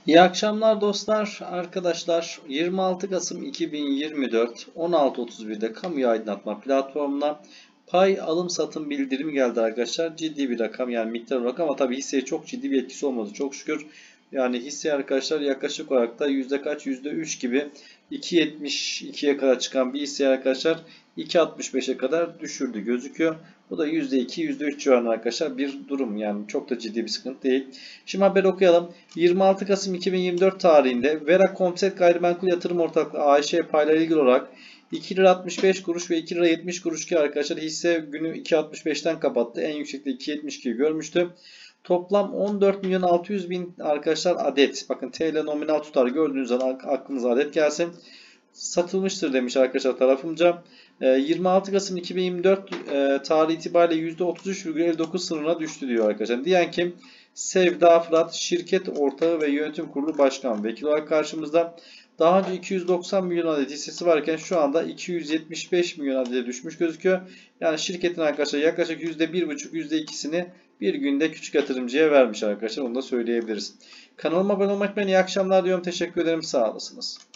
İyi akşamlar dostlar, arkadaşlar. 26 Kasım 2024 16.31'de Kamuya Aydınlatma platformuna pay alım satım bildirimi geldi arkadaşlar. Ciddi bir rakam, yani miktar olarak, ama tabii hisseye çok ciddi bir etkisi olmadı çok şükür. Yani hisse arkadaşlar yaklaşık olarak da yüzde kaç, %3 gibi 2.72'ye kadar çıkan bir hisse arkadaşlar 2.65'e kadar düşürdü gözüküyor. Bu da %2, %3 civarında arkadaşlar bir durum, yani çok da ciddi bir sıkıntı değil. Şimdi haberi okuyalım. 26 Kasım 2024 tarihinde Vera Komset Gayrimenkul Yatırım Ortaklığı AŞ payları ilgili olarak 2 lira 65 kuruş ve 2 lira 70 kuruş ki arkadaşlar hisse günü 2.65'ten kapattı. En yüksekte 2.72'yi görmüştü. Toplam 14 milyon 600 bin arkadaşlar adet. Bakın TL nominal tutar gördüğünüz zaman aklınıza adet gelsin. Satılmıştır demiş arkadaşlar tarafımca. 26 Kasım 2024 tarih itibariyle %33,59 sınırına düştü diyor arkadaşlar. Diyen kim? Sevda Fırat, şirket ortağı ve yönetim kurulu başkan vekili olarak karşımızda. Daha önce 290 milyon adet hissesi varken şu anda 275 milyon adete düşmüş gözüküyor. Yani şirketin arkadaşlar yaklaşık %1,5 %2'sini bir günde küçük yatırımcıya vermiş arkadaşlar. Onu da söyleyebiliriz. Kanalıma abone olmayı unutmayın. İyi akşamlar diyorum. Teşekkür ederim. Sağ olasınız.